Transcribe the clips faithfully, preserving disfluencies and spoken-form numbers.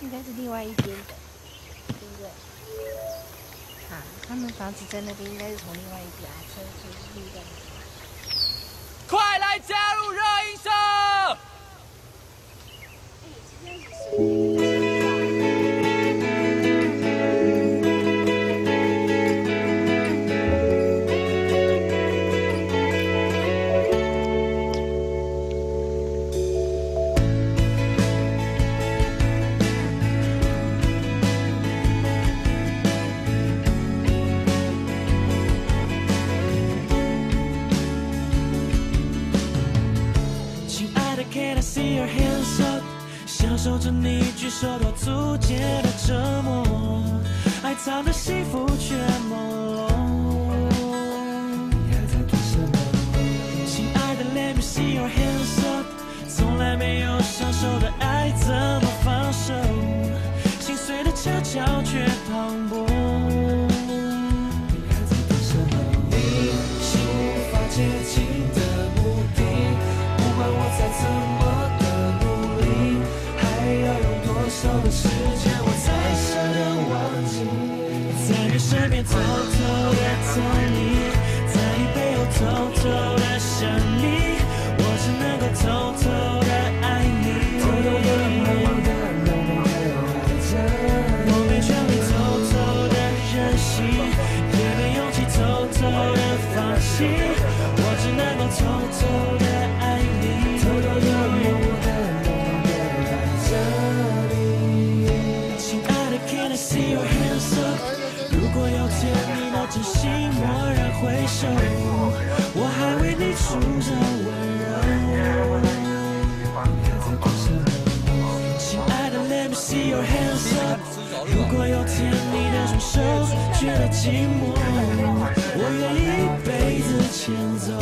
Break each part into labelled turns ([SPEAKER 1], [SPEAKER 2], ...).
[SPEAKER 1] 应该是另外一边的，对不对？啊，他们房子在那边，应该是从另外一边啊，车就是路在那边。
[SPEAKER 2] 快来加入热音社！
[SPEAKER 3] Can I see your hands up？ 享受着你举手投足间的折磨，爱藏的幸福却朦胧。你还在做什么？亲爱的 ，Let me see your hands up。从来没有享受的爱怎么放手？心碎的悄悄却磅礴。你还在做什么？你是无法接近的目的。不管我再怎么的努力，还要用多少的时间我才舍得忘记？在你身边偷偷的疼你，在你背后偷偷的想你，我只能够偷偷的爱你，偷偷的默默的默默的爱着，我没权利偷偷的任性，也没勇气偷偷的放弃，我只能够偷偷的爱你，偷偷的默默的默默的爱着你。亲爱的 ，Can I see your hands up？ 如果有天你那真心蓦然回首，我还为你出着温柔。亲爱的 ，Let me see your hands up。如果有天你的双手觉得寂寞，我愿意一辈子牵走。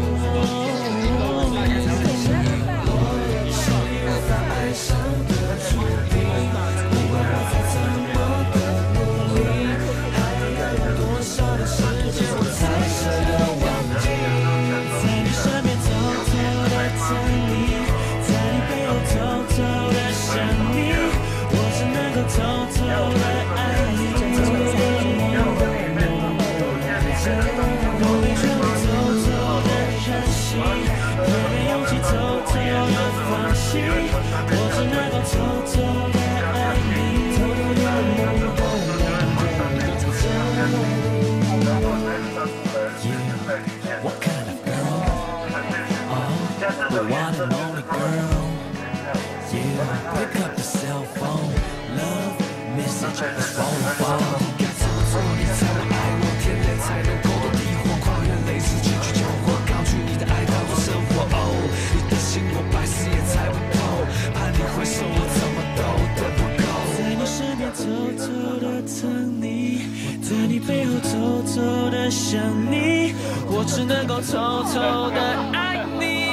[SPEAKER 3] 是你无法爱上的注定，不管我再怎么的努力，还要用多少的时间我才舍得忘记？在你身边偷偷的疼你，在你背后偷偷的想你，我只能够偷偷的爱你，偷偷的默默的默默的爱着，我没权利偷偷的任性，也没勇气偷偷的放弃，我只能够偷偷的爱你，偷偷的默默的默默的爱着。Yeah, what kind of girl? Oh, the one and only girl. Yeah, pick up the cell phone. Love message is phone phone. 该怎么做你才能爱我？天累才能够多地火，跨越类似情绪救火，高举你的爱当作生活。哦，你的心我百思也猜不透，盼你回首我怎么都等不够。在你身边偷偷的疼你，在你背后偷偷的想你，我只能够偷偷的爱你。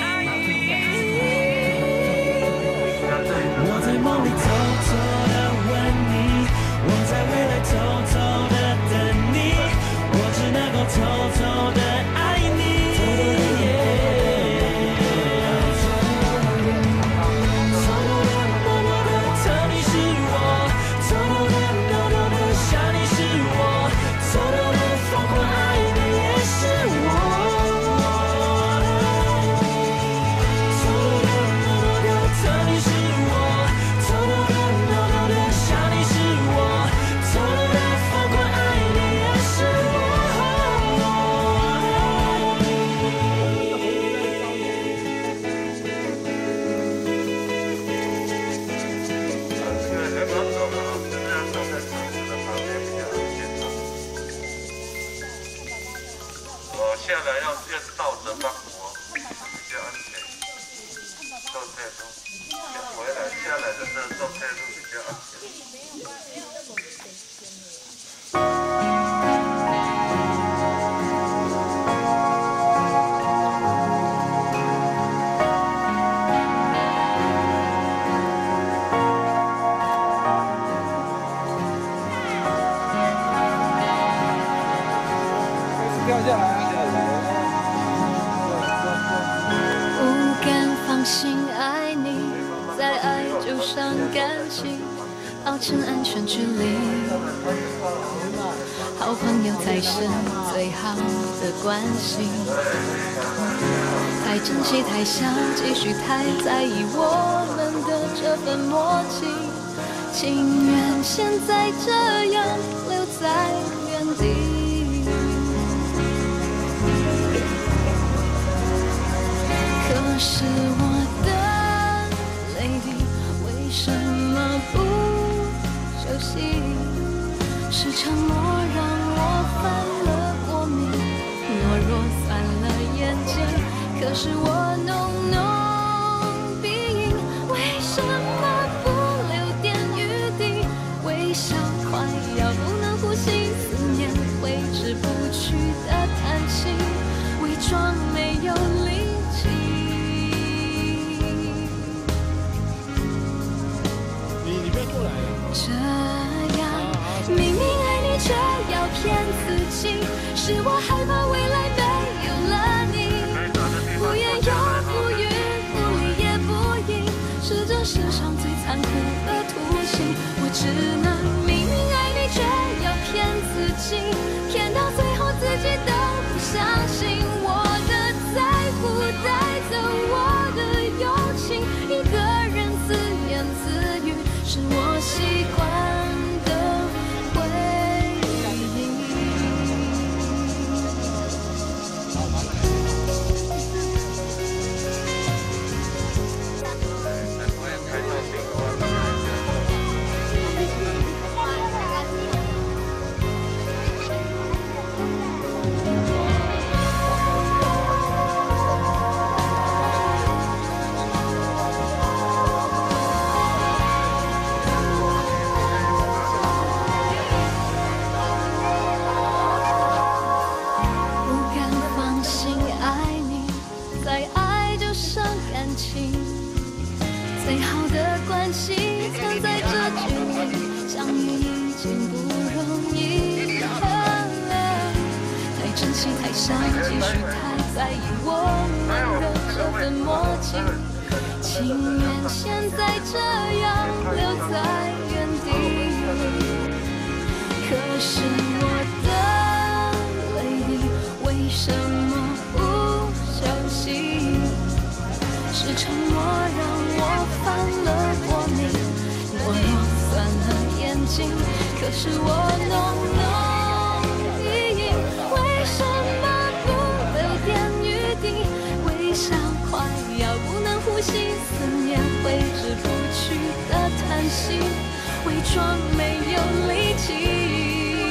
[SPEAKER 3] 我在梦里偷偷的吻你，我在未来偷偷的等你，我只能够偷偷的爱你。偷偷的默默的疼你是我，偷偷的偷偷的想你是我，偷偷的疯狂爱你也是我。偷偷的默默的疼你是我，偷偷的偷偷的想你是我，偷偷的疯狂爱你也是我。
[SPEAKER 4] 我下来要要倒着帮我，比较安全。倒退路，回来下来的时候倒退路比较安全。
[SPEAKER 5] 掉下来啊！
[SPEAKER 6] 不敢放心爱你，再爱就伤感情，
[SPEAKER 1] 保持安全距离。好朋友才是最好的关系。太珍惜，太想继续，太在意我们的这份默契，情愿现在这样留在原地。可是我的泪滴为什么不休息？是沉默让我犯了过敏，懦弱酸了眼睛。可是我浓浓鼻音，为什么不留点余地？微笑快要不能呼吸，思念挥之不去的叹息，伪装没有力气。
[SPEAKER 6] 你你不要过来了。
[SPEAKER 1] 这样明明爱你却要骗自己，是我害怕未来没有了你，不言又不语，不理也不应，是这世上最残酷的图形。我只能明明爱你却要骗自己，骗到最后自己都不相信。我的在乎带走我的友情，一个人自言自语，是我习惯的回应。最好的关系藏在这距离，相遇已经不容易。太珍惜，太想继续，太在意我们的这份默契，情愿现在这样留在原地。可是我的泪滴为什么不休息？是沉默让我犯了过敏，懦弱酸了眼睛。可是我浓浓鼻音，为什么不留点余地？微笑快要不能呼吸，思念挥之不去的叹息，伪装没有力气。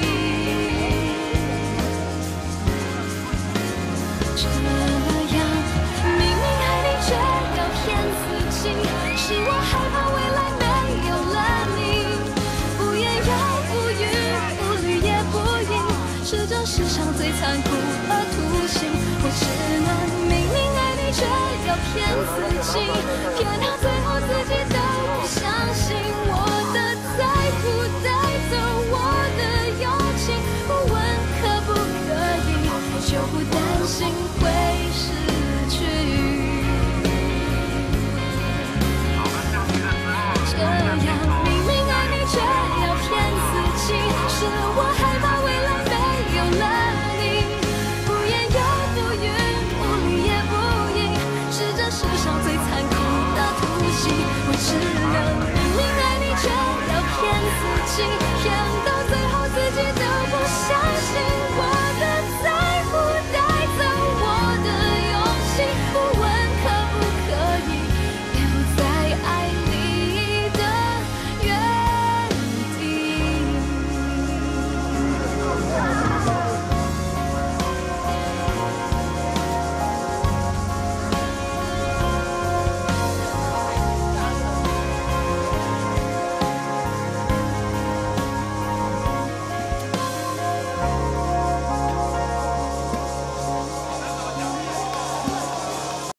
[SPEAKER 1] 是我害怕未来没有了你，不言又不语，不理也不应，是这世上最残酷的图形。我只能明明爱你，却要骗自己，骗到最后自己都不相信。我的在乎带走我的友情，不问可不可以，就不担心会失去。这样明明爱你却要骗自己，是我害怕未来没有了你，不言又不语，不理也不应，是这世上最残酷的图形。我只能明明爱你却要骗自己，骗